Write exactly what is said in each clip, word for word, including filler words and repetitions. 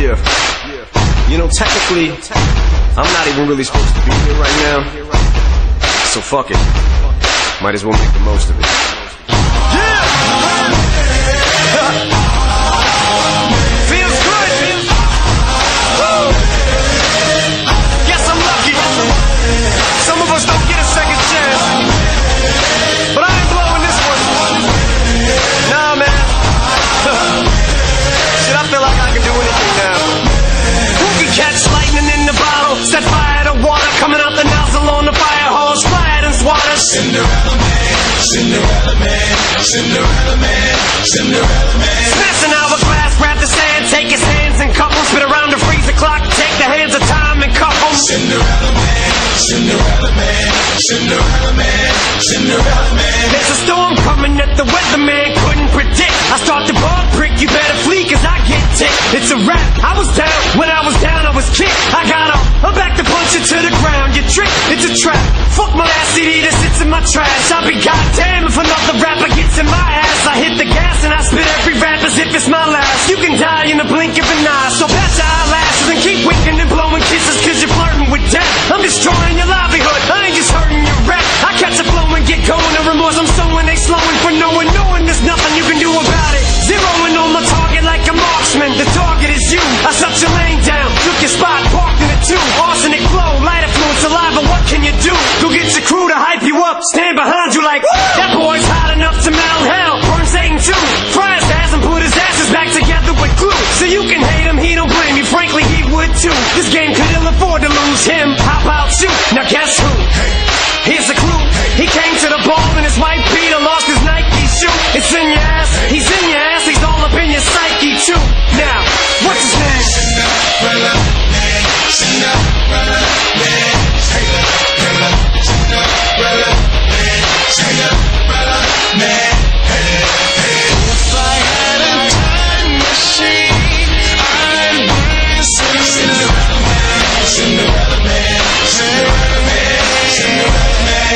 Yeah. You know, technically, I'm not even really supposed to be here right now. So fuck it. Might as well make the most of it. Yeah! Feels good! Woo! Guess I'm lucky. Some of us don't get a second chance. But I ain't blowing this one. Nah, man. Shit, I feel like I can do anything now. Who can catch lightning in the bottle? Set fire to water coming out the nozzle on the fire hose. Fly it and swatter. Cinderella man, Cinderella man, Cinderella man, Cinderella man. Smash an hourglass, grab the sand, take his hands and cup them. Spit around the freezer clock, take the hands of time and cup them. Cinderella man, Cinderella man, Cinderella man, Cinderella man. There's a storm coming that the weatherman couldn't predict. I start to bug prick, you better flee cause I get ticked. It's a rap, I was down, when I was down I was kicked. I got up, I'm back to punch it to the ground. You trick, it's a trap. Fuck my ass C D that sits in my trash. I'll be goddamn if another rapper gets in my ass. I hit the gas and I spit every rap as if it's my last. You can die in the blink of an eye, so pat your eyelashes and keep winking and blowing kisses cause you're flirting with death. I'm destroying your livelihood, I ain't just hurting your rep. I catch a flow and get going, the remorse I'm sowing, they slowing for knowing, knowing there's nothing you can do about it. Zeroing on my target like a marksman, the target is you. I shut your lane down, took your spot, parked in it too. Arsenic flow, lighter fluid, saliva, what can you do? Go get your crew to hype you up, stand behind you like, woo! That boy's hot enough to melt hell, burn Satan too. Fry his ass and put his ashes back together with glue. So you can hate him, he don't blame you, frankly he would too. This game could ill afford to lose him, how about you? Now guess who? Here's a clue, he came to the ball in his white Peter, lost his Nike shoe. It's in your ass, he's in your ass, he's all up in your psyche too. Now, what's his name? Cinderella man, Cinderella man, Cinderella, Cinderella man, Cinderella man. If I had a time machine, I'd bring Cinderella man, Cinderella man, Cinderella man, Cinderella man.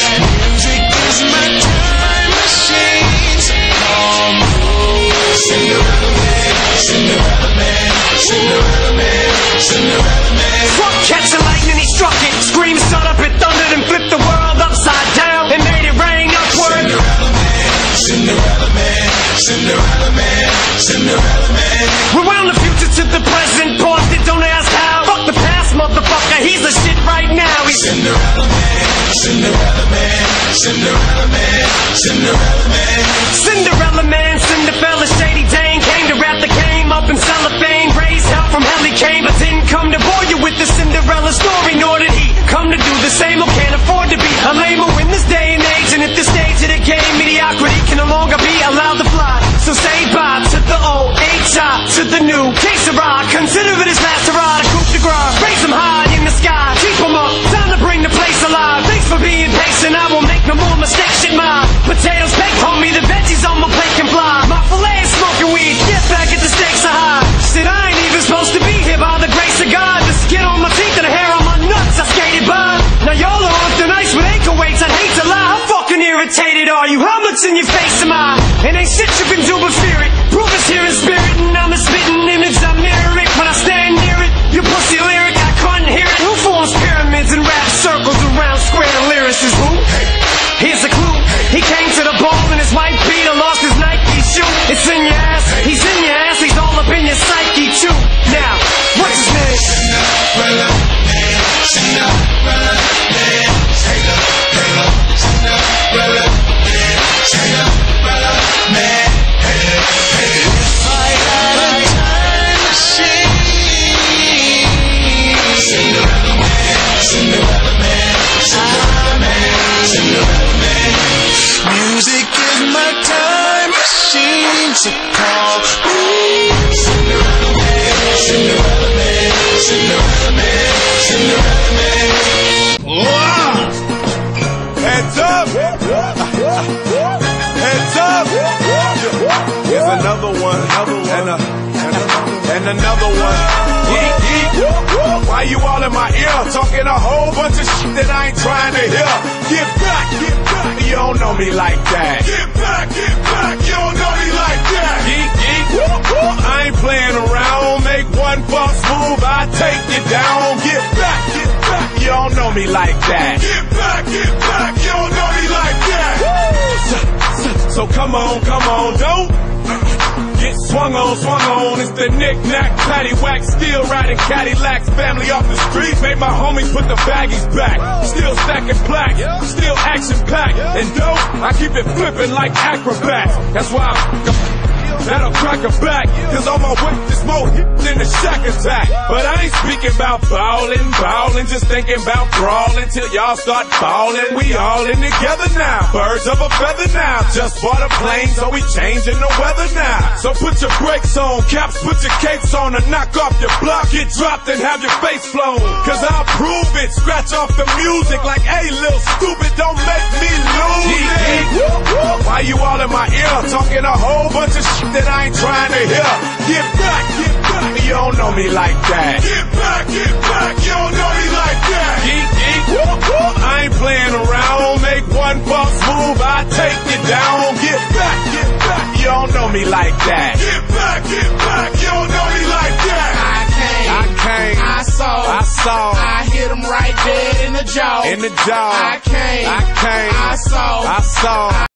Music is my time machine, so come on. Cinderella man, Cinderella man, Cinderella man, Cinderella man. Fuck catching lightning, he struck it. Scream, shut up, it thundered and flipped the world upside down and made it rain upward. Cinderella man, Cinderella man, Cinderella man, Cinderella man. Rewound the future to the present, paused it, don't ask how. Fuck the past, motherfucker, he's the shit right now. He's Cinderella man, Cinderella man, Cinderella man, Cinderella man. Cinderella man, Cinderella, Shady Dane came to rap the game up in cellophane. Raised hell from hell he came, but didn't come to bore you with the Cinderella story. Nor did he come to do the same or can't afford to be a lame in this day and age. And at this stage of the game, mediocrity can no longer be allowed to fly. So say bye to the old H I, to the new K Sarah. Consider it his last hurrah, the coup de grace. Raise him high in the sky, keep him up, time to bring the place alive. Thanks for being patient, I won't make no more mistakes. Shit, my potatoes baked, homie, the veggies on my plate can fly. My filet is smoking weed, get back at the stakes are high. Shit, I ain't even supposed to be here by the grace of God. The skin on my teeth and the hair on my nuts, I skated by. Now y'all are on thin ice with ankle weights, I'd hate to lie. How fucking irritated are you? How much in your face am I? And ain't shit you can do but fear it. Proof is here in spirit, and I'm a spitting image, I mirror it. When I stand near it, your pussy lyric, I couldn't hear it. Who forms pyramids and rap circles around square lyricists? Who? Here's a clue, he came to the ball in his white Peter, lost his Nike shoe. It's in your ass, he's in your ass, he's all up in your psyche too. Now, what's his name? Cinderella man, Cinderella man, Cinderella, Cinderella man, Cinderella man. If I had a time machine, Cinderella man, Cinderella man, Cinderella man, Cinderella man. Music is my time machine, so call me Cinderella man, Cinderella man, Cinderella man, Cinderella man. Whoa! Heads up! Heads up! Here's another one, another one, and, a, and, a, and another one. Yeet, yeet. Why you all in my ear talking a whole bunch of shit that I ain't trying to hear? Get back, get back. You don't know me like that. Get back, get back. You don't know me like that. Yeet, yeet. I ain't playing around. Make one down. Get back, get back, you don't know me like that. Get back, get back, you don't know me like that. So, so, so come on, come on, don't get swung on, swung on. It's the knick-knack, paddywhack, still riding Cadillacs. Family off the streets, made my homies put the baggies back. Still stacking black, still action-packed. And dope, I keep it flipping like acrobats. That's why I that'll crack a back, cause on my way there's more hits than the Shack Attack. But I ain't speaking about ballin', ballin', just thinking about brawling till y'all start ballin'. We all in together now, birds of a feather now. Just bought a plane, so we changing the weather now. So put your brakes on, caps, put your capes on, and knock off your block, get dropped and have your face flown. Cause I'll prove it, scratch off the music like, hey, little stupid, don't make me lose it. Why you all in my ear, talking a whole bunch of shit that I ain't trying to hear? Get back, get back, you don't know me like that. Get back, get back, you don't know me like that. Geek, geek, whoop, whoop, I ain't playing around. Make one false move, I take you down. Get back, get back, you don't know me like that. Get back, get back, you don't know me like that. I came, I came, I saw, I saw, I hit him right dead in the jaw. in the jaw. I came, I came, I saw, I saw.